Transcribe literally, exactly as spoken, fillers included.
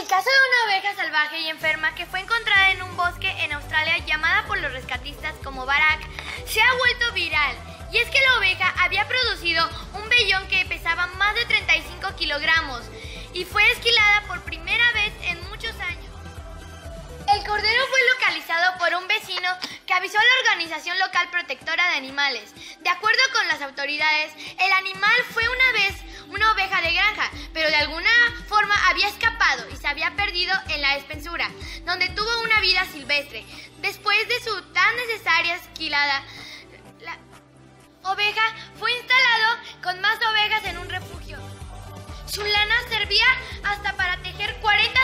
El caso de una oveja salvaje y enferma que fue encontrada en un bosque en Australia, llamada por los rescatistas como Barak, se ha vuelto viral. Y es que la oveja había producido un vellón que pesaba más de treinta y cinco kilogramos y fue esquilada por primera vez en muchos años. El cordero fue localizado por un vecino que avisó a la organización local protectora de animales. De acuerdo con las autoridades, el animal fue una vez una oveja de granja, pero de alguna forma había escapado y se había perdido en la espesura, donde tuvo una vida silvestre. Después de su tan necesaria esquilada, la oveja fue instalado con más ovejas en un refugio. Su lana servía hasta para tejer cuarenta